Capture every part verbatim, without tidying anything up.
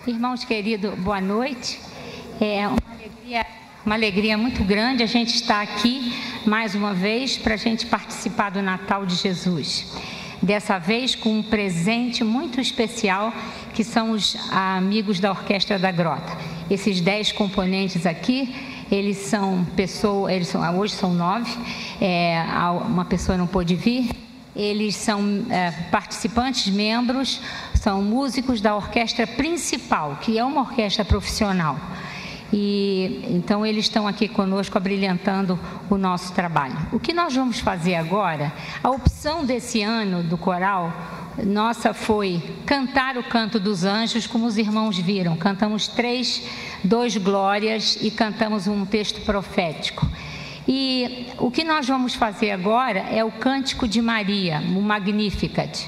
Irmãos queridos, boa noite. É uma alegria, uma alegria muito grande a gente estar aqui mais uma vez para a gente participar do Natal de Jesus. Dessa vez com um presente muito especial, que são os amigos da Orquestra da Grota. Esses dez componentes aqui, eles são pessoas, eles são, hoje são nove, é, uma pessoa não pôde vir. Eles são é, participantes, membros, são músicos da orquestra principal, que é uma orquestra profissional. E então eles estão aqui conosco abrilhantando o nosso trabalho. O que nós vamos fazer agora, a opção desse ano do coral nossa foi cantar o Canto dos Anjos, como os irmãos viram. Cantamos três, dois glórias e cantamos um texto profético. E o que nós vamos fazer agora é o Cântico de Maria, o Magnificat.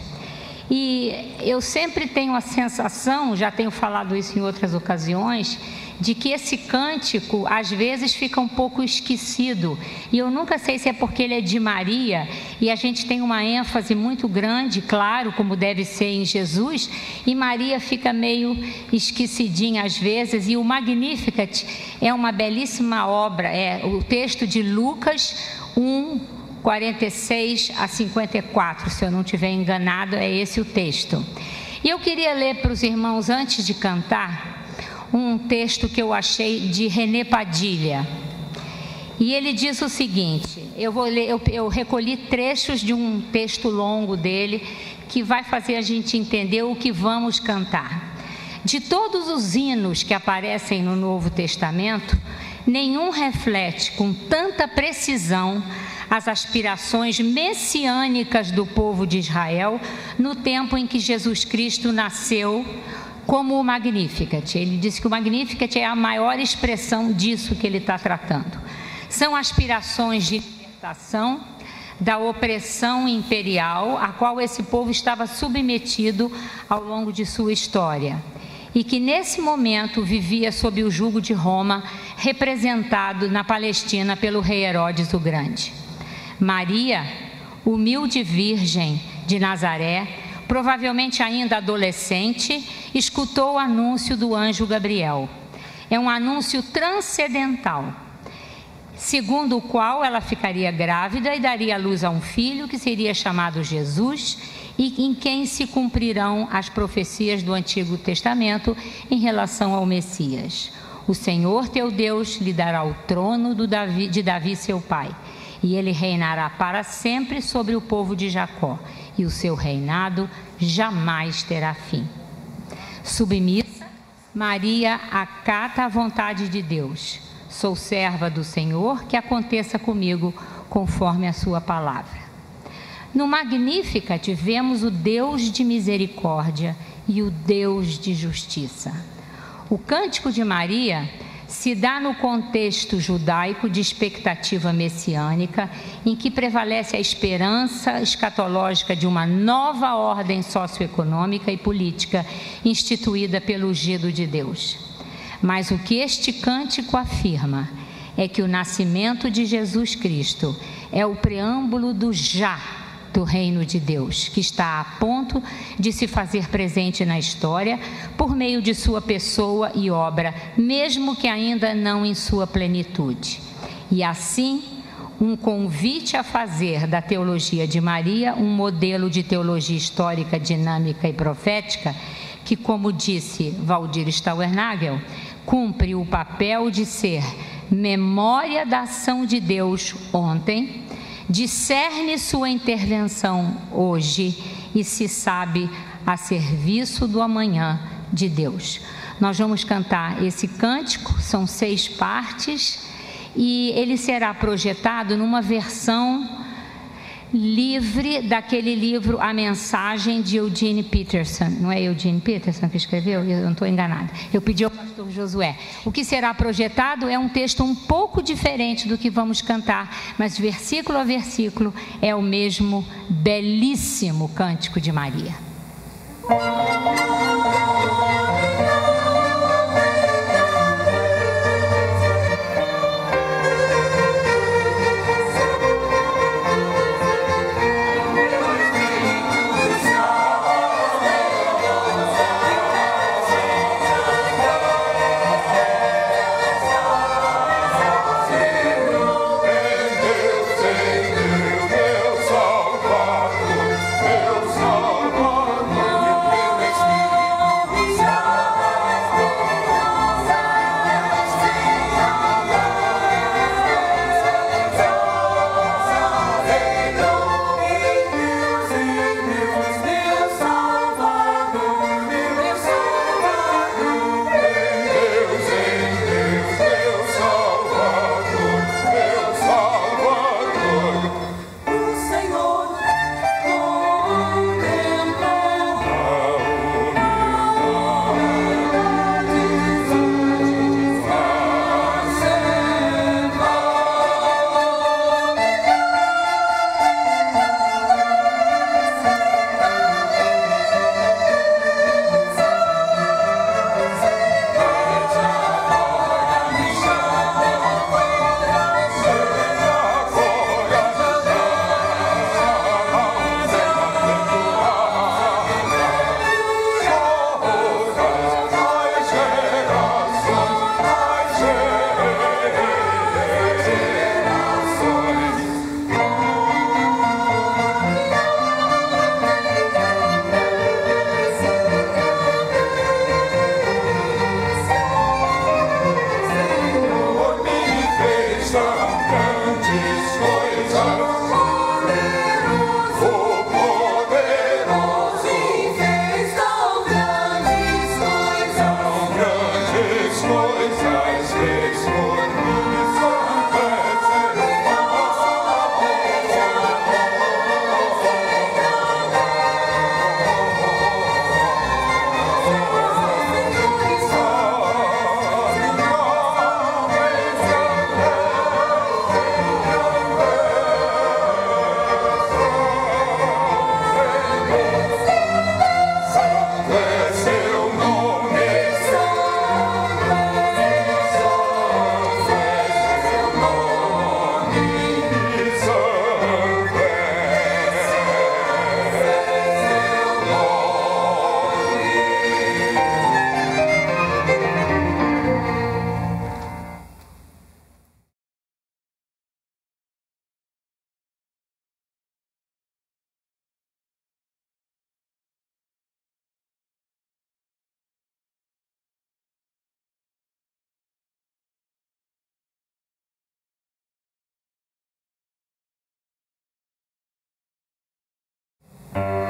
E eu sempre tenho a sensação, já tenho falado isso em outras ocasiões, de que esse cântico às vezes fica um pouco esquecido. E eu nunca sei se é porque ele é de Maria e a gente tem uma ênfase muito grande, claro, como deve ser em Jesus, e Maria fica meio esquecidinha às vezes. E o Magnificat é uma belíssima obra, é o texto de Lucas um, quarenta e seis a cinquenta e quatro, se eu não estiver enganado, é esse o texto. E eu queria ler para os irmãos, antes de cantar, um texto que eu achei de René Padilha. E ele diz o seguinte, eu, vou ler, eu, eu recolhi trechos de um texto longo dele, que vai fazer a gente entender o que vamos cantar. De todos os hinos que aparecem no Novo Testamento, nenhum reflete com tanta precisão as aspirações messiânicas do povo de Israel no tempo em que Jesus Cristo nasceu, como o Magnificat. Ele disse que o Magnificat é a maior expressão disso que ele está tratando. São aspirações de libertação da opressão imperial a qual esse povo estava submetido ao longo de sua história, e que nesse momento vivia sob o jugo de Roma, representado na Palestina pelo rei Herodes o Grande. Maria, humilde virgem de Nazaré, provavelmente ainda adolescente, escutou o anúncio do anjo Gabriel. É um anúncio transcendental, segundo o qual ela ficaria grávida e daria à luz a um filho que seria chamado Jesus, e em quem se cumprirão as profecias do Antigo Testamento em relação ao Messias. O Senhor teu Deus lhe dará o trono do Davi, de Davi seu pai, e ele reinará para sempre sobre o povo de Jacó, e o seu reinado jamais terá fim. Submissa, Maria acata a vontade de Deus. Sou serva do Senhor, que aconteça comigo conforme a sua palavra. No Magnificat vemos o Deus de misericórdia e o Deus de justiça. O Cântico de Maria se dá no contexto judaico de expectativa messiânica, em que prevalece a esperança escatológica de uma nova ordem socioeconômica e política instituída pelo ungido de Deus. Mas o que este cântico afirma é que o nascimento de Jesus Cristo é o preâmbulo do já do reino de Deus, que está a ponto de se fazer presente na história por meio de sua pessoa e obra, mesmo que ainda não em sua plenitude. E assim, um convite a fazer da teologia de Maria um modelo de teologia histórica, dinâmica e profética, que, como disse Valdir Stauernagel, cumpre o papel de ser memória da ação de Deus ontem, discerne sua intervenção hoje e se sabe a serviço do amanhã de Deus. Nós vamos cantar esse cântico, são seis partes, e ele será projetado numa versão livre daquele livro A Mensagem, de Eugene Peterson. Não é Eugene Peterson que escreveu? Eu não estou enganada. Eu pedi ao pastor Josué. O que será projetado é um texto um pouco diferente do que vamos cantar, mas versículo a versículo é o mesmo belíssimo Cântico de Maria. Amém.